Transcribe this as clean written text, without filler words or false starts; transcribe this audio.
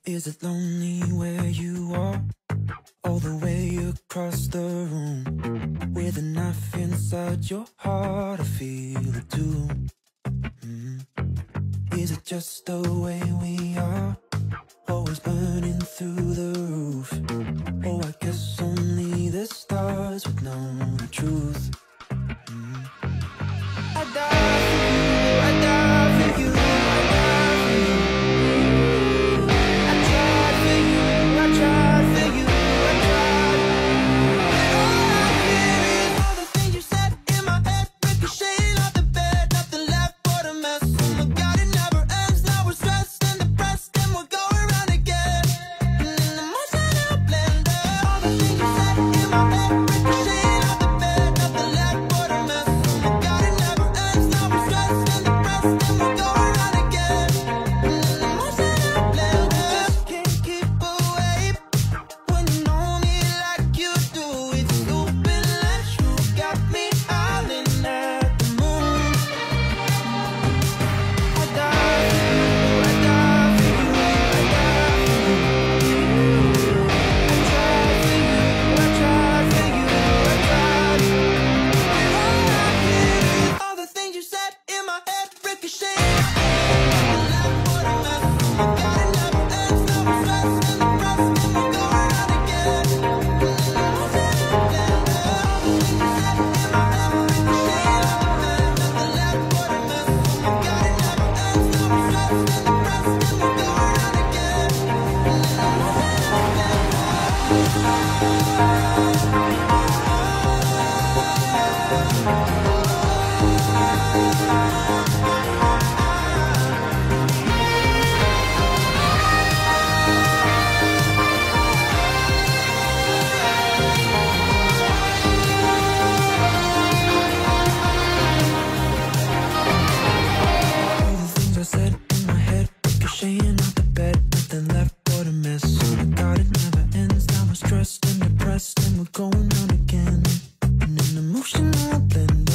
Is it lonely where you are? All the way across the room, with a knife inside your heart, I feel it too. Is it just the way we are? Always burning through the roof. Oh, I guess only the stars would know the truth. I die for you, I die for you, I die for you. I tried for you, I tried for you, I tried. All I hear is all the things you said in my head, ricocheting off the bed, nothing left but a mess. Oh my God, it never ends. Now we're stressed and depressed, and we're going round again. And in the emotional blender, all the things you said in my head, ricocheting off the bed, nothing left but a mess. Oh my God, it never ends. Now we're stressed and depressed, and we're going round again. And in the emotional blender, just can't keep away when you know me like you do. It's stupid that you got me howling at the moon. I die for you, I die for you, I die for you. I tried for you, I tried for you, I tried. All I hear is all the things you said in my head, ricocheting off the bed, like what a mess. Oh my God, it never ends. Now we're stressed and depressed, and we're going round again. And in the emotional blender, all the things you said in my head, ricocheting off the bed, nothing left but a mess. Oh my God, it never ends. Now we're stressed and depressed, and we're going round again. And in the all the things I said in my head, ricocheting off the bed, nothing left but a mess. Oh my God, it never ends. Now we're stressed and depressed, and we're going round again. And an emotional blend.